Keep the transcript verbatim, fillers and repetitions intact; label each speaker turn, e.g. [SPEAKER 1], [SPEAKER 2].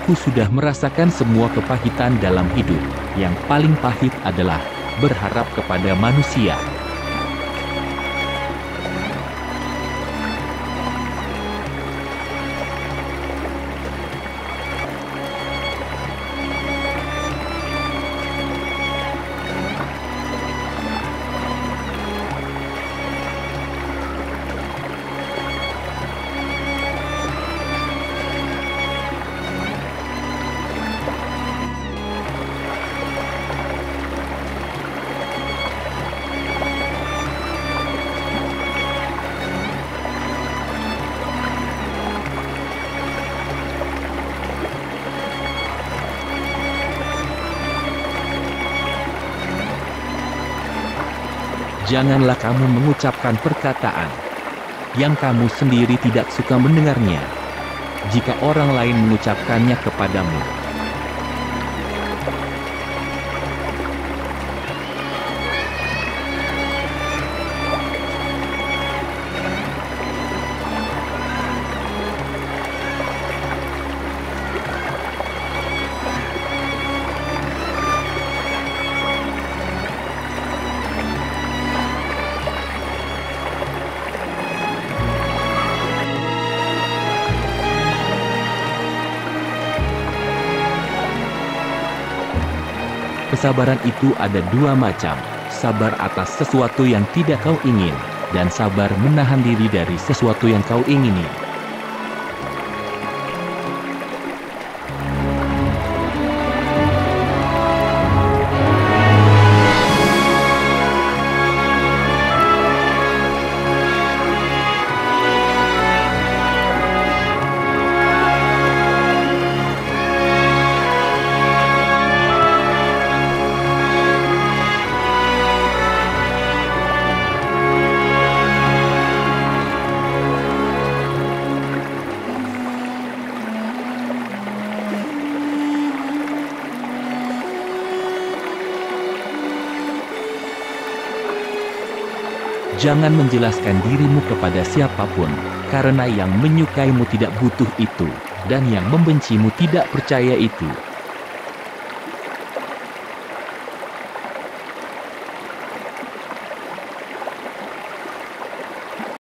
[SPEAKER 1] Aku sudah merasakan semua kepahitan dalam hidup. Yang paling pahit adalah berharap kepada manusia. Janganlah kamu mengucapkan perkataan yang kamu sendiri tidak suka mendengarnya, jika orang lain mengucapkannya kepadamu. Kesabaran itu ada dua macam, sabar atas sesuatu yang tidak kau ingin, dan sabar menahan diri dari sesuatu yang kau ingini. Jangan menjelaskan dirimu kepada siapapun, karena yang menyukaimu tidak butuh itu, dan yang membencimu tidak percaya itu.